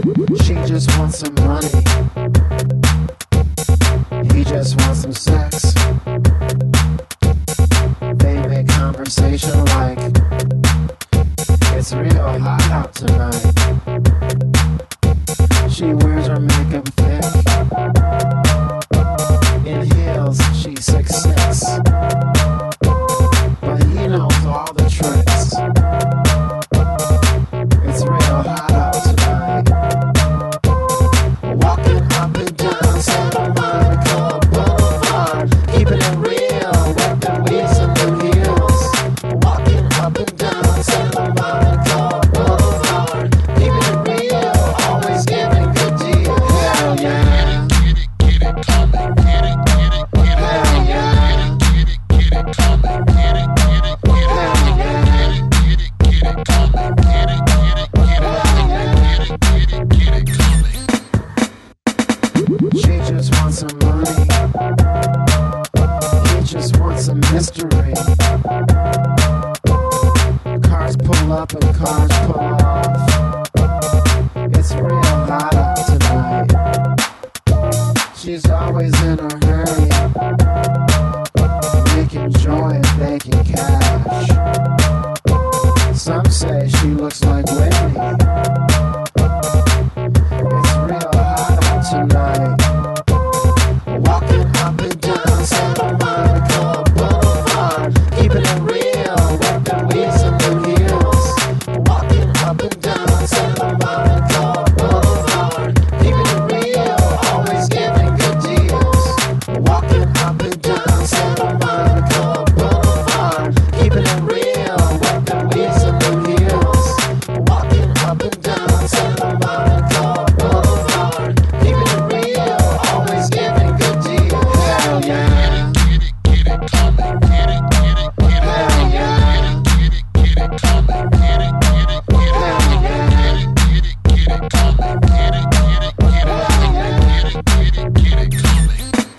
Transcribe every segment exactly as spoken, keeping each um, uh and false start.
She just wants some money. He just wants some sex. They make conversation like it's real hot out tonight. She wears her makeup thick. In heels, she's six six. But he knows all the tricks. It's real hot out tonight. Walking up and down Santa Monica Boulevard, keeping it real with the wheels and the heels. Walking up and down Santa Monica Boulevard, keeping it real, always giving good deals. Hell yeah. Get it, get it, get it, coming, get it, get it, get it. Hell yeah. Get it, get it, coming, get it, get it, get it. Hell yeah. Get it, get it, get it, coming, get it, get it, get it. Hell yeah. Get it, get it, get it, coming. She just wants some money. He just wants some mystery. Cars pull up and cars pull off. It's real hot out tonight. She's always in a hurry, making joy and making cash. Some say she looks like Whitney. It's real hot out tonight. Walking up and down Santa Monica Boulevard, keeping it real with the wheels and the heels. Walking up and down Santa Monica Boulevard, keeping it real, always giving good deals. Walking up and down Santa Monica Boulevard, keeping it real with the wheels and the heels. Walking up and down Santa Monica Boulevard, keeping it real, always giving good deals. Hell yeah. Get it, get it, coming, get it, get it, get it. Hell yeah. Get it, get it, coming, get it, get it, get it. Hell yeah. Get it, get it, get it, coming, get it, get it, get it. Hell yeah. Get it, get it, get it, coming.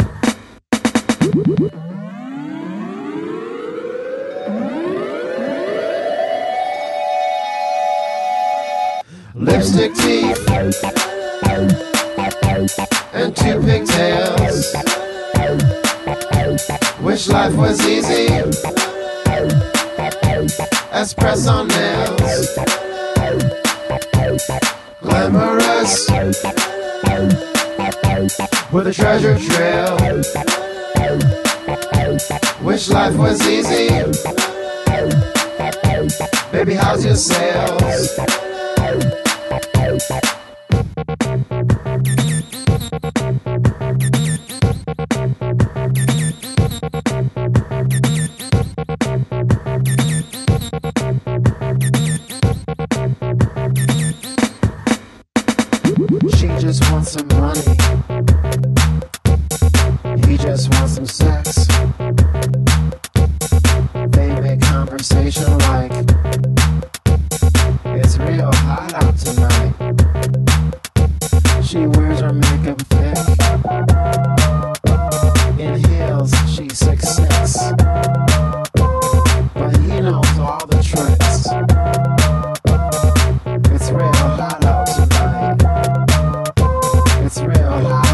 Lipstick teeth and two pigtails. Wish life was easy as press on nails. Glamorous with a treasure trail. Wish life was easy. Baby, how's your sales? She just wants some money. He just wants some sex. They make conversation like it's real hot out tonight. She wears her makeup thick. In heels, she's six six. But he knows all the tricks. It's real hot out tonight. It's real hot.